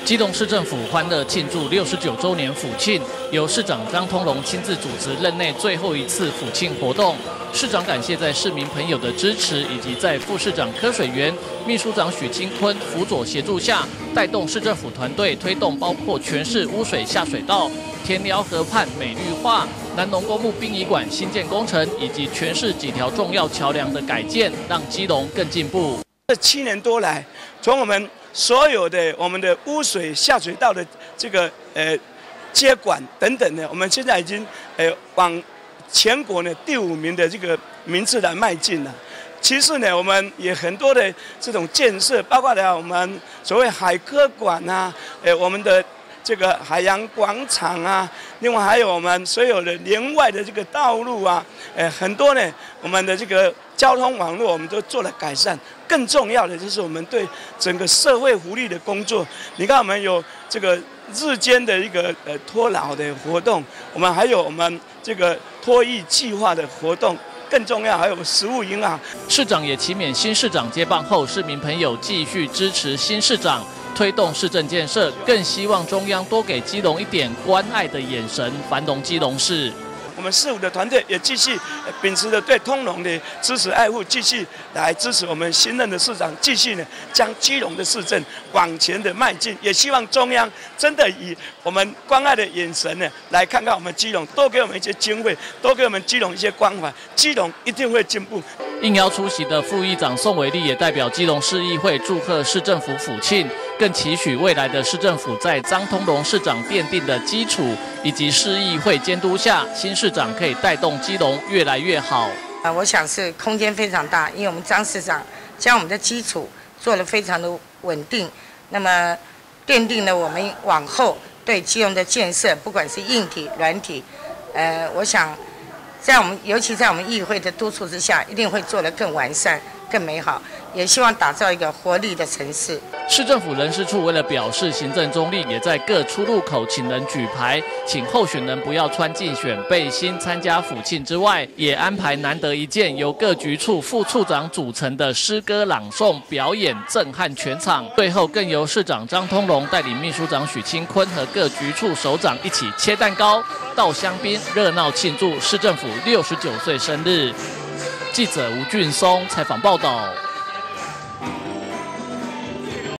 基隆市政府欢乐庆祝69周年府庆，由市长张通龙亲自主持任内最后一次府庆活动。市长感谢在市民朋友的支持，以及在副市长柯水源、秘书长许清坤辅佐协助下，带动市政府团队推动包括全市污水下水道、田寮河畔美绿化、南农公墓殡仪馆新建工程，以及全市几条重要桥梁的改建，让基隆更进步。 这7年多来，从我们所有的我们的污水下水道的这个接管等等的，我们现在已经往全国呢第5名的这个名次来迈进了。其次呢，我们也很多的这种建设，包括了我们所谓海科馆啊，我们的这个海洋广场啊，另外还有我们所有的连外的这个道路啊，很多呢，我们的这个交通网络我们都做了改善。更重要的就是我们对整个社会福利的工作，你看我们有这个日间的一个托老的活动，我们还有我们这个托育计划的活动。更重要，还有食物银行。 市长也期勉新市长接棒后，市民朋友继续支持新市长推动市政建设，更希望中央多给基隆一点关爱的眼神，繁荣基隆市。 我们市府的团队也继续秉持着对通融的支持爱护，继续来支持我们新任的市长，继续呢将基隆的市政往前的迈进。也希望中央真的以我们关爱的眼神呢，来看看我们基隆，多给我们一些经费，多给我们基隆一些关怀，基隆一定会进步。 应邀出席的副议长宋伟立也代表基隆市议会祝贺市政府府庆，更期许未来的市政府在张通龙市长奠定的基础以及市议会监督下，新市长可以带动基隆越来越好。 我想是空间非常大，因为我们张市长将我们的基础做得非常的稳定，那么奠定了我们往后对基隆的建设，不管是硬体、软体，我想在我们尤其在我们议会的督促之下，一定会做得更完善、更美好，也希望打造一个活力的城市。 市政府人事处为了表示行政中立，也在各出入口请人举牌，请候选人不要穿竞选背心参加府庆之外，也安排难得一见由各局处副处长组成的诗歌朗诵表演，震撼全场。最后更由市长张通龙带领秘书长许清坤和各局处首长一起切蛋糕、倒香槟，热闹庆祝市政府69岁生日。记者吴俊松采访报道。